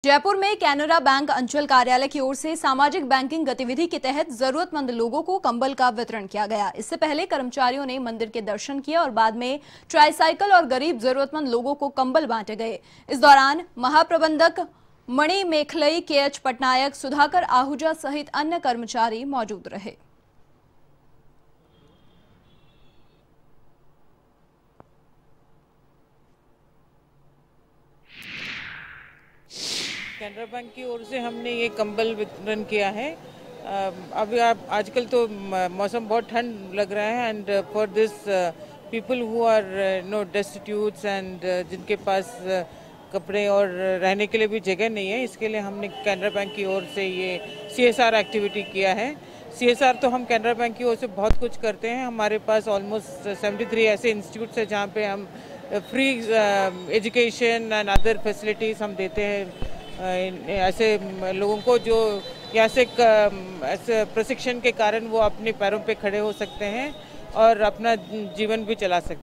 जयपुर में कैनरा बैंक अंचल कार्यालय की ओर से सामाजिक बैंकिंग गतिविधि के तहत जरूरतमंद लोगों को कंबल का वितरण किया गया। इससे पहले कर्मचारियों ने मंदिर के दर्शन किए और बाद में ट्राईसाइकिल और गरीब जरूरतमंद लोगों को कंबल बांटे गए। इस दौरान महाप्रबंधक मणि मेखलई, के.एच. पटनायक, सुधाकर आहूजा सहित अन्य कर्मचारी मौजूद रहे। कैनरा बैंक की ओर से हमने ये कंबल वितरण किया है। अभी आप आजकल तो मौसम बहुत ठंड लग रहा है and for this people who are no destitutes and जिनके पास कपड़े और रहने के लिए भी जगह नहीं है, इसके लिए हमने कैनरा बैंक की ओर से ये CSR एक्टिविटी किया है। CSR तो हम कैनरा बैंक की ओर से बहुत कुछ करते हैं। हमारे पास ऑलमोस्ट 73 ऐसे इंस्टीट्यूट्स हैं जहाँ पे हम free education and other facilities हम देते हैं ऐसे लोगों को जो यहाँ से ऐसे प्रशिक्षण के कारण वो अपने पैरों पे खड़े हो सकते हैं और अपना जीवन भी चला सकते हैं।